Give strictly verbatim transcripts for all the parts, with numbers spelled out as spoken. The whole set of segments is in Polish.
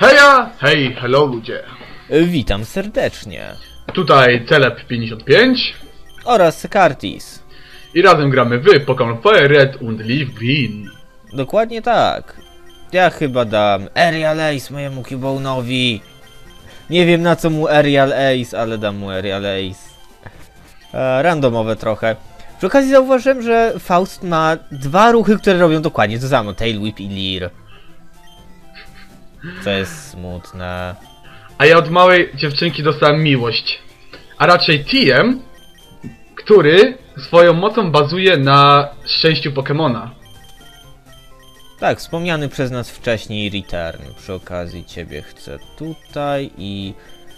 Heja! Hej, hello ludzie! Witam serdecznie. Tutaj Celeb pięćdziesiąt pięć Oraz Sekartis. i razem gramy w Pokémon Fire Red und Leaf Green. Dokładnie tak. Ja chyba dam Aerial Ace mojemu Cubone'owi. Nie wiem na co mu Aerial Ace, ale dam mu Aerial Ace. E, randomowe trochę. Przy okazji zauważyłem, że Faust ma dwa ruchy, które robią dokładnie to samo. Tail Whip i Leer. Co jest smutne. A ja od małej dziewczynki dostałem miłość. A raczej T M, który swoją mocą bazuje na szczęściu Pokémona. Tak, wspomniany przez nas wcześniej Return. Przy okazji ciebie chcę tutaj i...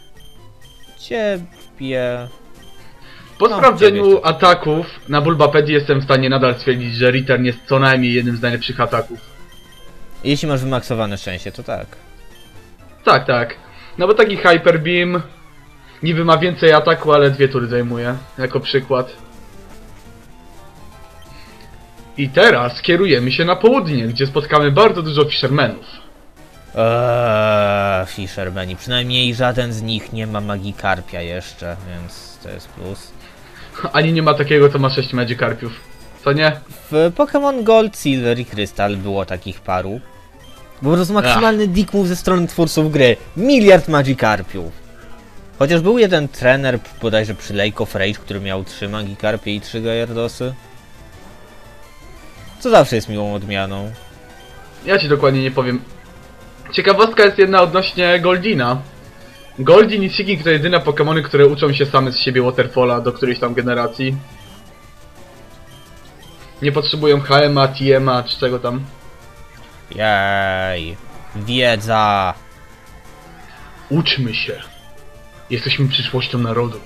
Ciebie... Po No, sprawdzeniu ciebie ataków na Bulbapedii jestem w stanie nadal stwierdzić, że Return jest co najmniej jednym z najlepszych ataków. Jeśli masz wymaksowane szczęście, to tak. Tak, tak. No bo taki Hyper Beam niby ma więcej ataku, ale dwie tury zajmuje, jako przykład. I teraz kierujemy się na południe, gdzie spotkamy bardzo dużo Fishermanów. Eee, Fishermani. Przynajmniej żaden z nich nie ma Magikarpia jeszcze, więc to jest plus. Ani nie ma takiego, co ma sześć Magikarpiów. Co nie? W Pokémon Gold, Silver i Crystal było takich paru. Bo po prostu maksymalny dick move ze strony twórców gry. Miliard Magikarpiów. Chociaż był jeden trener, bodajże przy Lake of Rage, który miał trzy Magikarpie i trzy Gyardosy. Co zawsze jest miłą odmianą. Ja ci dokładnie nie powiem. Ciekawostka jest jedna odnośnie Goldina. Goldin i Seeking to jedyne Pokémony, które uczą się same z siebie Waterfalla do którejś tam generacji. Nie potrzebują H M a, T M a czy czego tam. Jej. Wiedza. Uczmy się. Jesteśmy przyszłością narodu.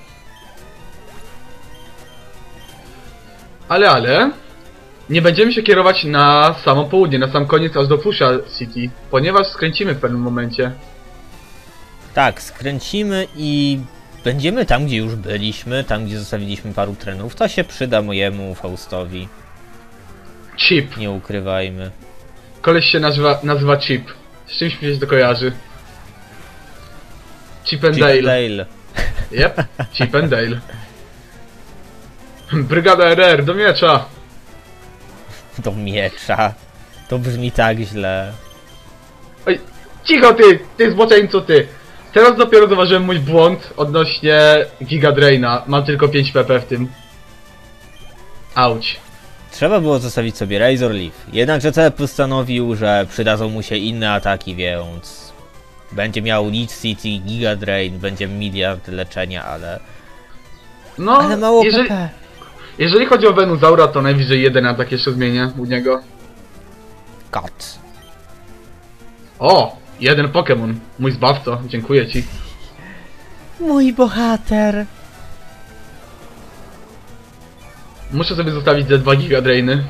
Ale, ale... Nie będziemy się kierować na samo południe, na sam koniec aż do Fusha City, ponieważ skręcimy w pewnym momencie. Tak, skręcimy i będziemy tam, gdzie już byliśmy, tam, gdzie zostawiliśmy paru trenów. To się przyda mojemu Faustowi. Chip. Nie ukrywajmy. Koleś się nazywa, nazywa Chip. Z czymś mi się to kojarzy. Chip and Chip Dale. Dale. Yep, Chip and Dale. Brygada R R, do miecza! Do miecza. To brzmi tak źle. Oj, cicho ty, ty zboczeńcu ty! Teraz dopiero zauważyłem mój błąd odnośnie Giga Draina. Mam tylko pięć P P w tym. Auć. Trzeba było zostawić sobie Razor Leaf. Jednakże Celeb postanowił, że przydadzą mu się inne ataki, więc... Będzie miał Leech City, Giga Drain, będzie miliard leczenia, ale... No, Ale mało jeżeli, P P. jeżeli chodzi o Venusaura, to najwyżej jeden atak jeszcze zmienię u niego. Cut. O! Jeden Pokémon. Mój zbawco, dziękuję ci. Mój bohater. Muszę sobie zostawić ze dwa Giga Drainy.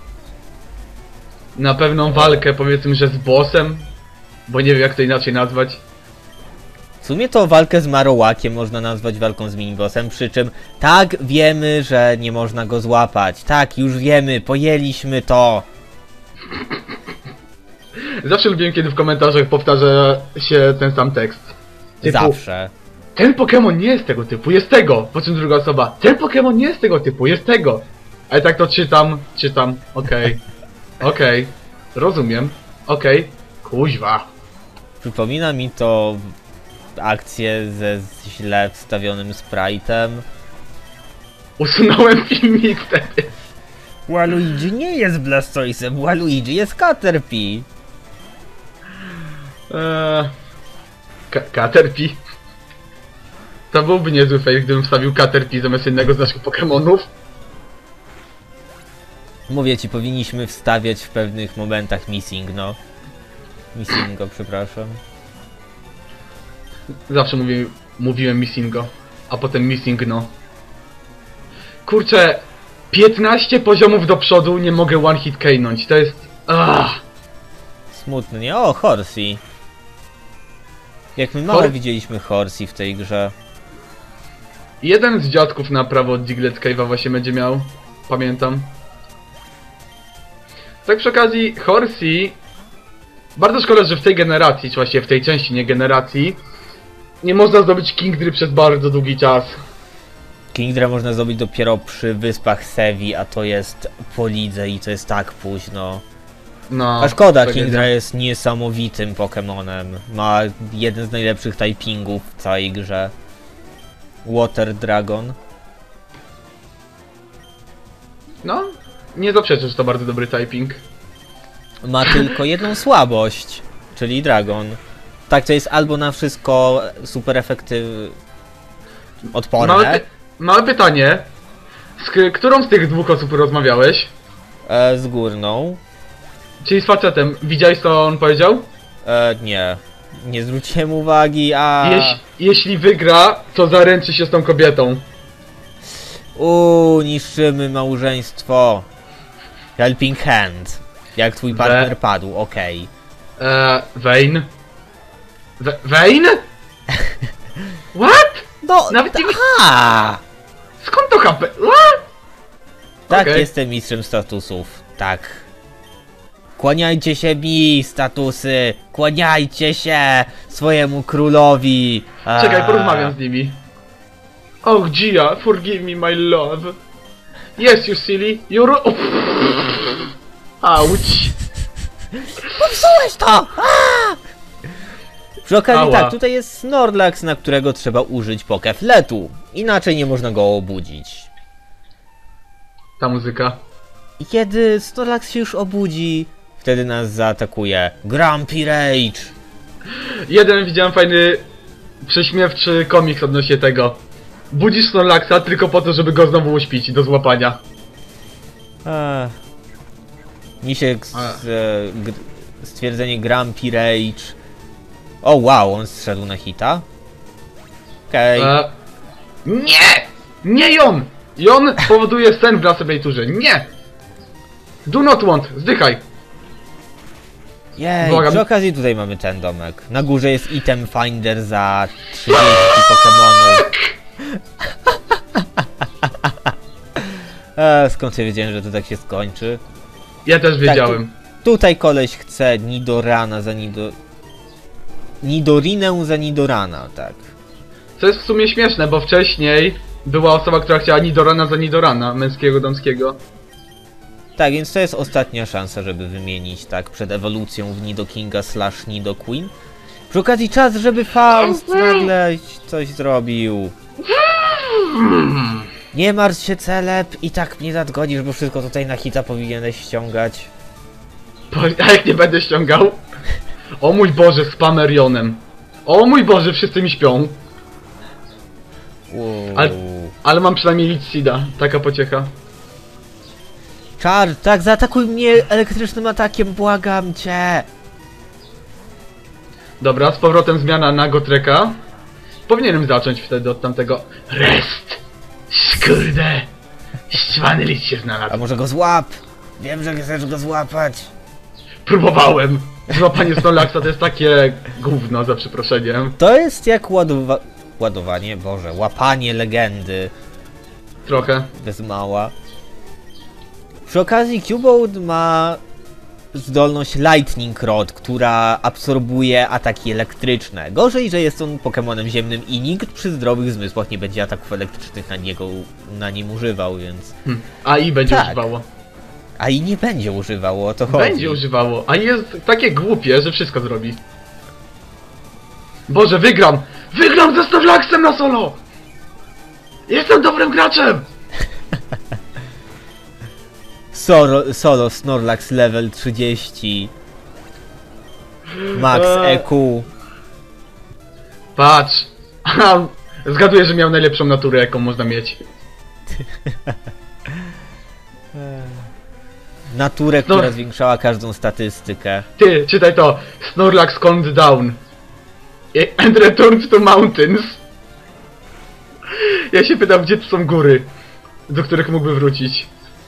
Na pewną walkę, powiedzmy, że z bossem. Bo nie wiem jak to inaczej nazwać. W sumie to walkę z Marowaciem można nazwać walką z minibossem, przy czym tak, wiemy, że nie można go złapać. Tak, już wiemy, pojęliśmy to. Zawsze lubiłem, kiedy w komentarzach powtarza się ten sam tekst. Typu, Zawsze. ten Pokémon nie jest tego typu, jest tego! Po czym druga osoba, ten Pokémon nie jest tego typu, jest tego! A ja tak to czytam, czytam, okej, okay. okej, okay. rozumiem, okej, okay. kuźwa. Przypomina mi to akcję ze źle wstawionym sprite'em. Usunąłem filmik wtedy. Waluigi nie jest Blastoise'em, Waluigi jest Caterpie. Eee, Caterpie. To byłby niezły fake, gdybym wstawił Caterpie zamiast jednego z naszych Pokémonów. Mówię ci, powinniśmy wstawiać w pewnych momentach missing, no. Missingo, przepraszam. Zawsze mówię, mówiłem missingo, a potem missing no. Kurczę, piętnaście poziomów do przodu nie mogę one hit kejnąć, to jest... Ach. Smutny, nie? O, Horsey. Jak my mało Hor widzieliśmy Horsey w tej grze. Jeden z dziadków na prawo od Diglett Cave'a właśnie będzie miał, pamiętam. Tak przy okazji, Horsey Bardzo szkoda, że w tej generacji, czy właściwie w tej części nie generacji, nie można zdobyć Kingdry przez bardzo długi czas. Kingdra można zrobić dopiero przy wyspach Sevi, a to jest po lidze i to jest tak późno. No, A szkoda, tragedia. Kingdra jest niesamowitym Pokemonem. Ma jeden z najlepszych typingów w całej grze. Water Dragon. No, nie zaprzeczę, że to bardzo dobry typing. Ma tylko jedną słabość, czyli Dragon. Tak, to jest albo na wszystko super efektywny, odporne. Małe, py małe pytanie. Z k- którą z tych dwóch osób rozmawiałeś? E, z górną. Czyli z facetem. Widziałeś, co on powiedział? E, nie. Nie zwróciłem uwagi, a... Jeś jeśli wygra, to zaręczy się z tą kobietą. Uuu, niszczymy małżeństwo. Helping hand. Jak twój partner We- padł, okej. Eee, Vayne? We Vayne? What? No, Nawet nie... a! Skąd to H P? What? Tak, Okej. jestem mistrzem statusów. Tak. Kłaniajcie się mi, statusy! Kłaniajcie się swojemu królowi! A... Czekaj, porozmawiam z nimi. Oh, Gia, forgive me, my love. Yes, you silly. You're... Oh. Auć. Popsułeś to! A! Przy okazji Ała. tak, tutaj jest Snorlax, na którego trzeba użyć Pokefletu. Inaczej nie można go obudzić. Ta muzyka. I kiedy Snorlax się już obudzi, wtedy nas zaatakuje Grumpy Rage. Jeden widziałem fajny, prześmiewczy komiks odnośnie tego. Budzisz Snorlaxa tylko po to, żeby go znowu uśpić do złapania. Ech. Mi się s- A. e, g- stwierdzenie Grumpy Rage. O wow, on zszedł na hita. Okej. E, nie! Nie jon! Jon powoduje sen w Lasebraturze. Nie! Do not want! Zdychaj! Jej, błagam. przy okazji tutaj mamy ten domek. Na górze jest item finder za trzydzieści Pokemonów. e, skąd ja wiedziałem, że to tak się skończy? Ja też wiedziałem. Tutaj koleś chce Nidorana za Nido... Nidorinę za Nidorana, tak. Co jest w sumie śmieszne, bo wcześniej była osoba, która chciała Nidorana za Nidorana, męskiego, damskiego. Tak, więc to jest ostatnia szansa, żeby wymienić, tak, przed ewolucją w Nidokinga slash Nidoqueen. Przy okazji czas, żeby Faust nagle coś zrobił. Nie martw się, Celeb, i tak mnie nadgonisz, bo wszystko tutaj na hita powinieneś ściągać. Po- A jak nie będę ściągał? O mój Boże, z Pamerionem. O mój Boże, wszyscy mi śpią. Uuu. Ale- Ale mam przynajmniej Lidsida, taka pociecha. Czar, tak, zaatakuj mnie elektrycznym atakiem, błagam cię! Dobra, z powrotem zmiana na Gotreka. Powinienem zacząć wtedy od tamtego. Rest! Skurde! Ściwany list się A znalazł. może go złap? Wiem, że chcesz go złapać. Próbowałem! Złapanie Snorlaxa to jest takie gówno, za przeproszeniem. To jest jak ładowa... ładowanie, Boże, łapanie legendy. Trochę. Bez mała. Przy okazji Cubone ma zdolność Lightning Rod, która absorbuje ataki elektryczne. Gorzej, że jest on Pokemonem ziemnym i nikt przy zdrowych zmysłach nie będzie ataków elektrycznych na niego, na nim używał, więc... Hm. A i będzie Tak. używało. A i nie będzie używało, o to chodzi. Będzie używało. A jest takie głupie, że wszystko zrobi. Boże, wygram! Wygram ze Snorlaxem na solo! Jestem dobrym graczem! Solo, solo Snorlax level trzydzieści. Max Eee. E Q. Patrz! Aha, zgaduję, że miał najlepszą naturę, jaką można mieć. Naturę, No. która zwiększała każdą statystykę. Ty, czytaj to. Snorlax calmed down. And returned to mountains. Ja się pytam, gdzie tu są góry, do których mógłby wrócić.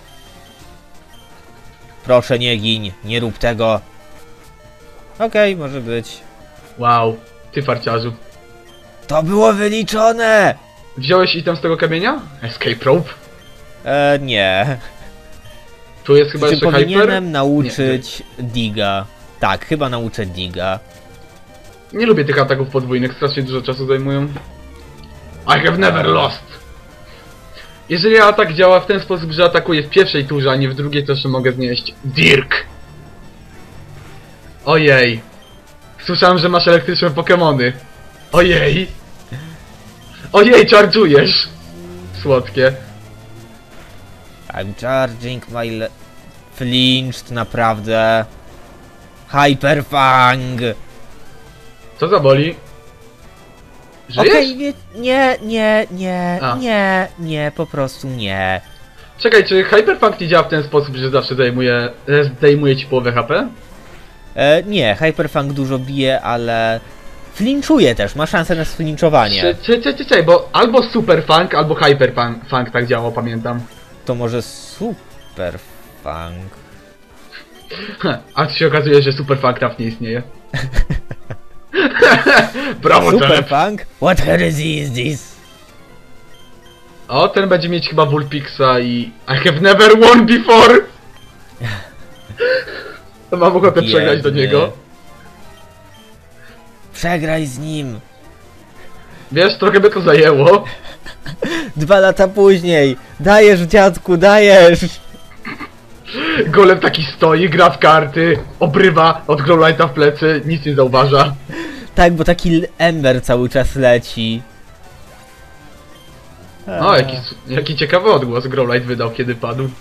Proszę nie gin, nie rób tego. Okej, może być. Wow, ty farciarzu. To było wyliczone! Wziąłeś item z tego kamienia? Escape rope? E, nie. Tu jest chyba Czy jeszcze powinienem hyper? nauczyć Diga. Tak, chyba nauczę Diga. Nie lubię tych ataków podwójnych, strasznie dużo czasu zajmują. I have never lost! Jeżeli atak działa w ten sposób, że atakuje w pierwszej turze, a nie w drugiej, to jeszcze mogę znieść. Dirk! Ojej. Słyszałem, że masz elektryczne Pokemony. Ojej. Ojej, charge'ujesz! Słodkie. I'm charging my le... Flinched, naprawdę. Hyperfang! Co za boli? Żyjesz? Okej, wie... nie, nie, nie, A. nie, nie, po prostu nie. Czekaj, czy Hyperpunk nie działa w ten sposób, że zawsze zajmuje, e, zdejmuje ci połowę H P? E, nie, Hyperfang dużo bije, ale... Flinchuje też, ma szansę na sflinczowanie. Czy, czy, czy, czy, czy, bo albo Superfunk, albo Hyperfunk Funk tak działał, pamiętam. To może Superfang? A tu się okazuje, że Superfunk tam nie istnieje. Brawo, Telep. Superfang? What heresy is this? O, ten będzie mieć chyba Vulpixa i... I have never won before! To mam ochotę przegrać do Biedny. niego. Przegraj z nim. Wiesz, trochę by to zajęło. Dwa lata później. Dajesz, dziadku, dajesz. Golem taki stoi, gra w karty, obrywa od Growlite'a w plecy, nic nie zauważa. Tak, bo taki Ember cały czas leci. O, jaki, jaki ciekawy odgłos Growlite wydał, kiedy padł.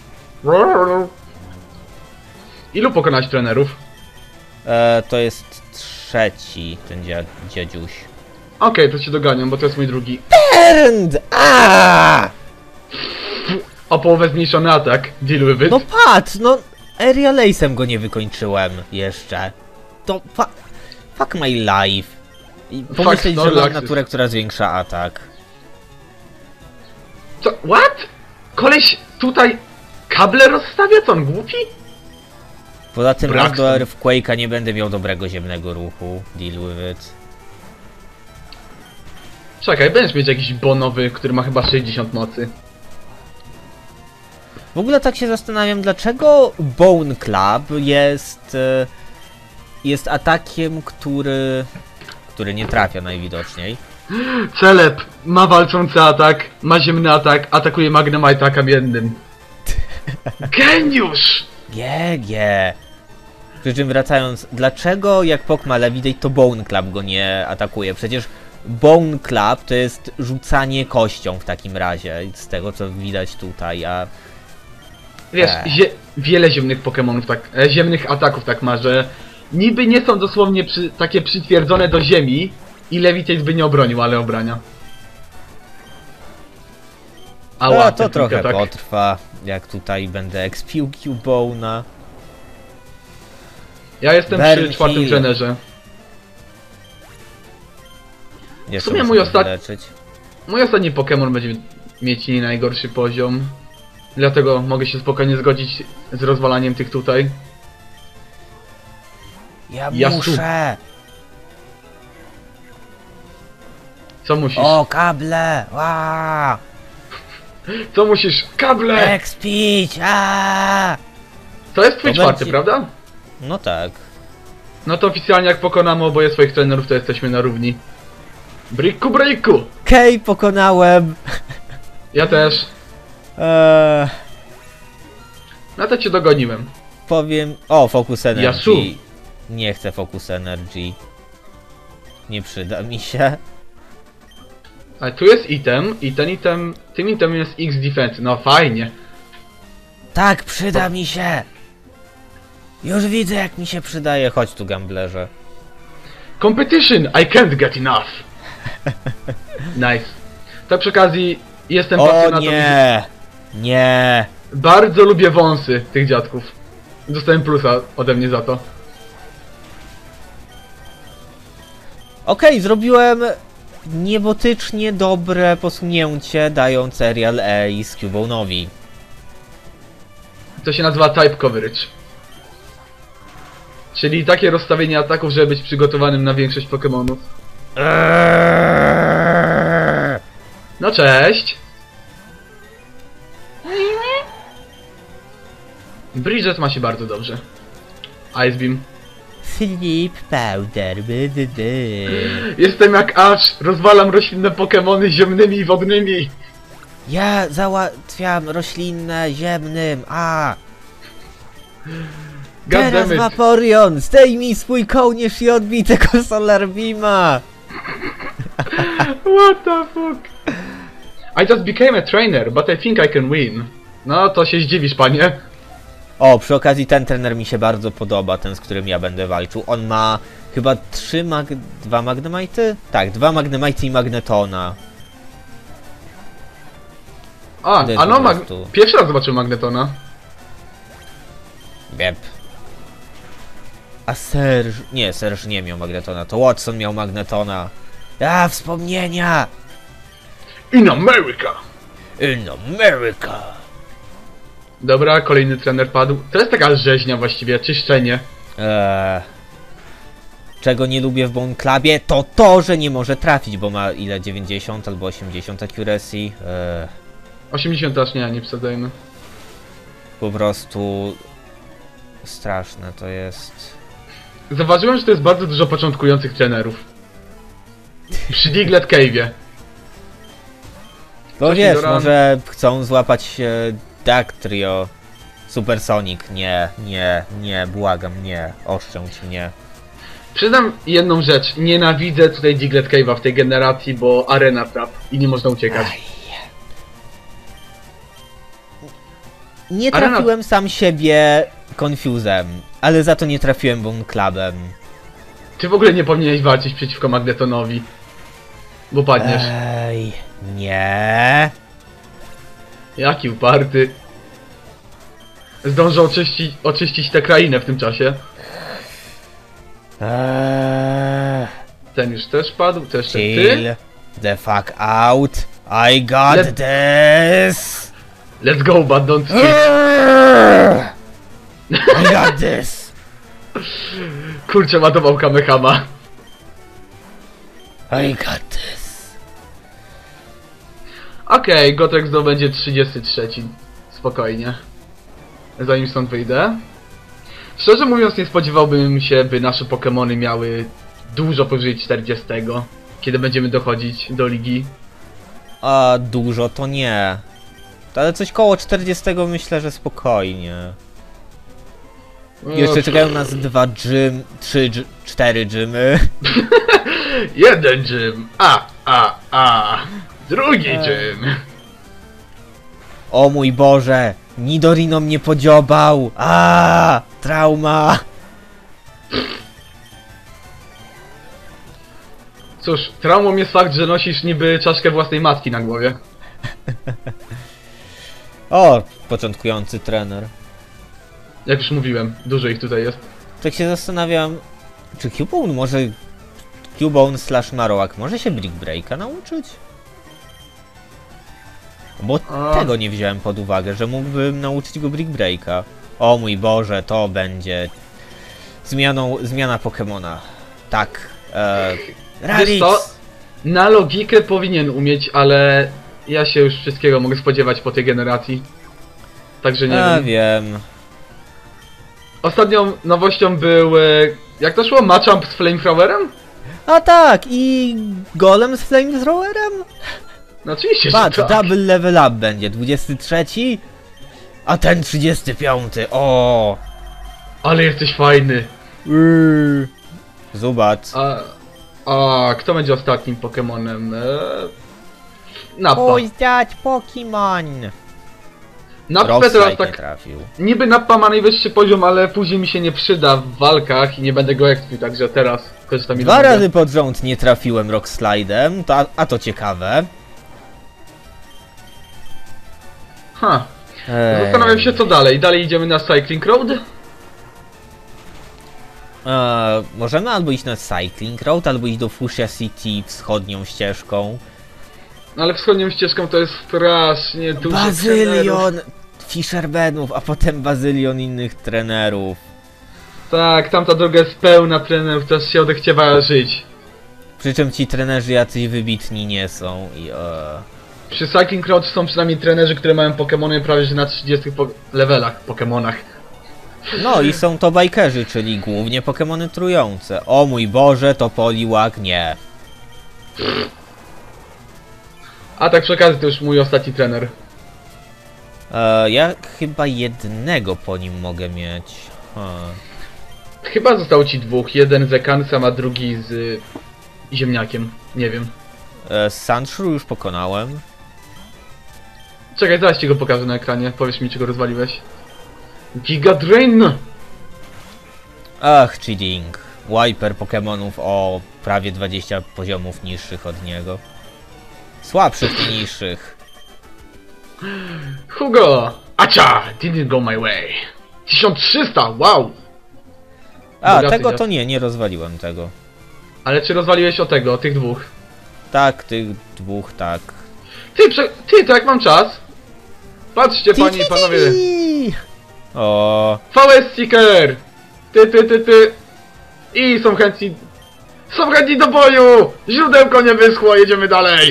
Ilu pokonać trenerów? E, to jest trzeci, ten dzia dziadziuś. Okej, to cię doganiam, bo to jest mój drugi. And! A! O połowę zmniejszony atak. Deal with it. No patrz, no Aerial Ace'em go nie wykończyłem jeszcze. To fa fuck my life. I pomyśleć, że mam Snorlaxes. naturę, która zwiększa atak. Co? What? Koleś tutaj kable rozstawia? Co on głupi? Poza tym Braxton. aż do Earthquake'a nie będę miał dobrego ziemnego ruchu. Deal with it. Czekaj, będziesz mieć jakiś bonowy, który ma chyba sześćdziesiąt mocy. W ogóle tak się zastanawiam, dlaczego Bone Club jest... e, jest atakiem, który... który nie trafia najwidoczniej. Celeb ma walczący atak, ma ziemny atak, atakuje Magnemite'a kamiennym. Geniusz! G G. Przy czym wracając, dlaczego jak Pok ma Levitate, to Bone Club go nie atakuje? Przecież Bone Club to jest rzucanie kością w takim razie, z tego co widać tutaj, a... Wiesz, Eee. zie wiele ziemnych Pokemonów tak, e, ziemnych ataków tak ma, że niby nie są dosłownie przy, takie przytwierdzone do ziemi i Levitate by nie obronił, ale obrania. Ała, A to ten trochę atak. potrwa, jak tutaj będę expił Cubona. Ja jestem Burn przy czwartym Hill. trenerze. Jeszcze sumie muszę mój go ostat- wyleczyć. Mój ostatni Pokemon będzie mieć nie najgorszy poziom. Dlatego mogę się spokojnie zgodzić z rozwalaniem tych tutaj. Ja Yasu. muszę! Co musisz? O, kable! Ła! Co musisz? Kable! Expić! A! To jest twój To czwarty, będzie- prawda? No tak. No to oficjalnie jak pokonamy oboje swoich trenerów, to jesteśmy na równi. Briku, briku! Kej, pokonałem! Ja też. Eee, No to cię dogoniłem. powiem... O, Focus Energy. Yasu. Nie chcę Focus Energy. Nie przyda mi się. Ale tu jest item i ten item... Tym itemem jest X defense. No fajnie. Tak, przyda mi się! Już widzę, jak mi się przydaje. Chodź tu, gamblerze. Competition! I can't get enough! Nice. Tak przy okazji jestem O pasjonatą. nie! Nie! Bardzo lubię wąsy tych dziadków. Dostałem plusa ode mnie za to. Okej, zrobiłem niebotycznie dobre posunięcie, dając Aerial Ace Cubonowi. To się nazywa type coverage. Czyli takie rozstawienie ataków, żeby być przygotowanym na większość Pokemonów. Eee! No cześć! Bridget ma się bardzo dobrze. Ice Beam. Sleep powder. By, by, by. Jestem jak Ash, rozwalam roślinne Pokemony ziemnymi i wodnymi. Ja załatwiam roślinne ziemnym, a God teraz damn it. Vaporeon, zdejmij swój kołnierz i odbij tego Solar Beama. What the fuck? I just became a trainer, but I think I can win. No to się zdziwisz, panie. O, przy okazji ten trener mi się bardzo podoba, ten z którym ja będę walczył. On ma chyba trzy mag... dwa Magnemite'y? Tak, dwa Magnemite'y i Magnetona. A, To jest a no, po mag... prostu- pierwszy raz zobaczyłem Magnetona. Biep. A Serge... Nie, Serge nie miał Magnetona, to Watson miał Magnetona. A, wspomnienia! In America! In America! Dobra, kolejny trener padł. To jest taka rzeźnia właściwie, czyszczenie. Eee, czego nie lubię w Bone Clubie, to to, że nie może trafić, bo ma ile? dziewięćdziesiąt albo osiemdziesiąt accuracy. Eee, osiemdziesiąt aż nie, nie przesadzajmy. po prostu... straszne to jest. Zauważyłem, że to jest bardzo dużo początkujących trenerów. Przy Diglett Cave'ie. No Coś wiesz, do ran- może chcą złapać e, Dactrio. Supersonic, nie, nie, nie, błagam, nie, oszczędź mnie. Przyznam jedną rzecz, nienawidzę tutaj Diglett Cave'a w tej generacji, bo arena trap i nie można uciekać. Aj. Nie Arena- trafiłem sam siebie Confusem, ale za to nie trafiłem Bone Clubem. Ty w ogóle nie powinieneś walczyć przeciwko Magnetonowi. Bo padniesz. Ej, nie. Jaki uparty. Zdążę oczyścić, oczyścić tę krainę w tym czasie. Eee, Ten już też padł, to jeszcze ty. chill the fuck out. I got Let- this. Let's go, but don't skip. Eee, I got this. Kurczę, ładował Kamehama. I got this. Okej, Gotrek zdobędzie trzydziesty trzeci. Spokojnie. Zanim stąd wyjdę. Szczerze mówiąc, nie spodziewałbym się, by nasze Pokemony miały dużo powyżej czterdziestego, kiedy będziemy dochodzić do ligi. A dużo to nie. Ale coś koło czterdziestego myślę, że spokojnie. Jeszcze czekają nas dwa gym, trzy, dż- cztery gymy. Jeden gym, a, a, a. Drugi Eee. gym. O mój Boże, Nidorino mnie podziobał. A, trauma. Cóż, traumą jest fakt, że nosisz niby czaszkę własnej matki na głowie. O, początkujący trener. Jak już mówiłem, dużo ich tutaj jest. Tak się zastanawiam, czy Cubone może... Cubone slash Marowak może się Brick Breaka nauczyć? Bo A. tego nie wziąłem pod uwagę, że mógłbym nauczyć go Brick Breaka. O mój Boże, to będzie... Zmianą, zmiana Pokemona. Tak. E, Wiesz co? Na logikę powinien umieć, ale ja się już wszystkiego mogę spodziewać po tej generacji. Także nie A, wiem. wiem. Ostatnią nowością był... e, Jak to szło? Matchup z Flamethrowerem? A tak, i Golem z Flamethrowerem? No oczywiście, Patrz, że tak. double level up będzie, dwudziesty trzeci, a ten trzydziesty piąty, o. Ale jesteś fajny. Yy. Zobacz. A, a kto będzie ostatnim Pokemonem? Eee, Nappa. Pójść Pokemon. Nappę teraz Rockslide nie tak... trafił. Niby Nappa ma najwyższy poziom, ale później mi się nie przyda w walkach i nie będę go ekspił, także teraz korzystam ile Dwa mogę. razy pod rząd nie trafiłem Rockslidem, to, a, a to ciekawe. Ha. Ej. Zastanawiam się co dalej. Dalej idziemy na Cycling Road? Eee, możemy albo iść na Cycling Road, albo iść do Fuchsia City wschodnią ścieżką. No ale wschodnią ścieżką to jest strasznie dużo trenerów. Bazylion Fishermanów, a potem bazylion innych trenerów. Tak, tamta droga jest pełna trenerów, też się odechciewa żyć. Przy czym ci trenerzy jacyś wybitni nie są i... E... Przy Cycling Road są przynajmniej trenerzy, które mają Pokemony prawie że na trzydziestu po levelach, Pokemonach. No i są to bajkerzy, czyli głównie Pokemony trujące. O mój Boże, to Poliwag nie. A tak przy okazji to już mój ostatni trener. E, ja chyba jednego po nim mogę mieć. Ha. Chyba zostało ci dwóch. Jeden z Ekansem, a drugi z y, ziemniakiem. Nie wiem. E, Sandshrew już pokonałem. Czekaj, zaraz ci go pokażę na ekranie. Powiesz mi, czy go rozwaliłeś. Giga Drain! Ach, cheating. Wiper Pokemonów o prawie dwadzieścia poziomów niższych od niego. Słabszych i niższych. Hugo! Acia! Didn't go my way. tysiąc trzysta! Wow! A, Bogaty tego dziad. to nie, nie rozwaliłem tego. Ale czy rozwaliłeś o tego, o tych dwóch? Tak, tych dwóch, tak. Ty, prze... Ty, to jak mam czas? Patrzcie, panie i panowie. O, V S Seeker! Ty, ty, ty, ty! I są chętni... Są chętni do boju! Źródełko nie wyschło, jedziemy dalej!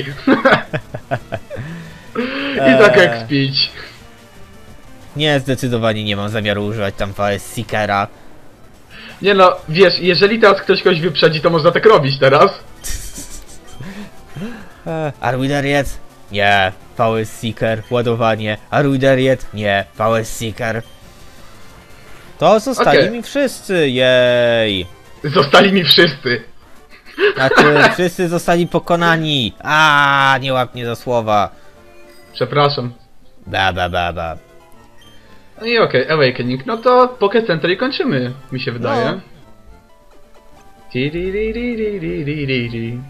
I tak Eee. jak spić. nie, zdecydowanie nie mam zamiaru używać tam V S Seekera. Nie no, wiesz, jeżeli teraz ktoś kogoś wyprzedzi, to można tak robić teraz. Arwidariet? Nie. V S Seeker, ładowanie. Arwidariet? Nie. V S Seeker. To zostali Okej. mi wszyscy, jej. Zostali mi wszyscy. Znaczy, wszyscy zostali pokonani. A, nie łap mnie za słowa. Przepraszam. Ba, ba, ba, ba. No i okej, Awakening. No to Poké Center i kończymy, mi się wydaje. No. Ti-ri-ri-ri-ri-ri-ri-ri.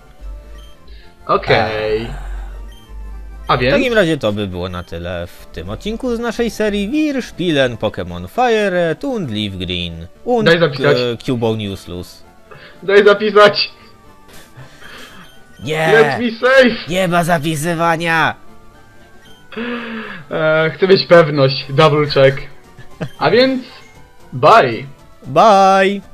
Okej. A W więc... takim razie to by było na tyle w tym odcinku z naszej serii Wir Spielen Pokémon Fire Red und Leaf Green und Daj zapisać. e, Cubone Useless. Daj zapisać! Nie! Let me save! Nie ma zapisywania! Eee, chcę mieć pewność. Double check. A więc... Bye! Bye!